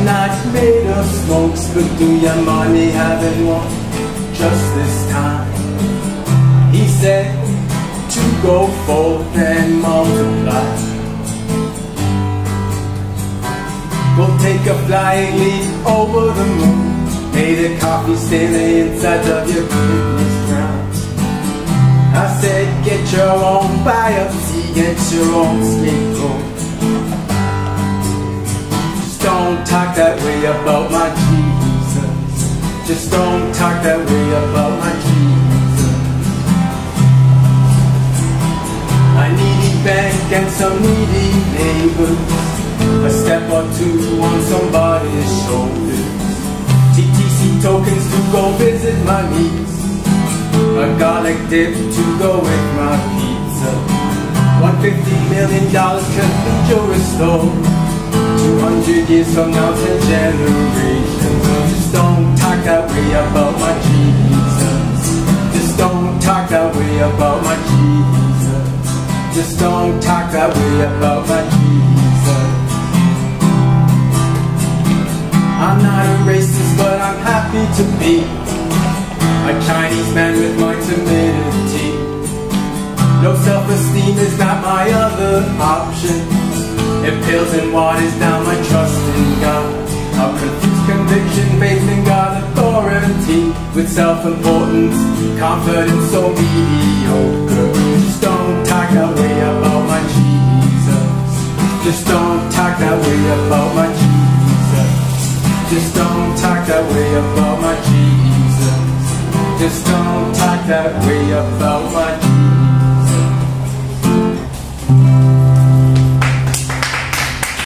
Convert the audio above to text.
not made of smokes, but do your money having one just this time? He said to go forth and multiply. Go take a flying leap over the moon. May the coffee stain the inside of your kidneys brown. I said get your own biopsy, get your own scapegoat. Just don't talk that way about my Jesus. Just don't talk that way about my Jesus. A needy bank and some needy neighbors, a step or two on somebody's shoulders, TTC tokens to go visit my niece, a garlic dip to go with my pizza, $150 million cathedral restored, 200 years from now, 10 generations. Just don't talk that way about my Jesus. Just don't talk that way about my Jesus. Just don't talk that way about my Jesus. I'm not a racist, but I'm happy to be a Chinese man with my timidity. No self-esteem is not my other option. If pills and waters down my trust in God, I'll confuse conviction, faith in God, authority with self-importance, confidence so mediocre. Just don't talk that way about my Jesus. Just don't talk that way about my Jesus. Just don't talk that way about my Jesus. Just don't talk that way about my Jesus.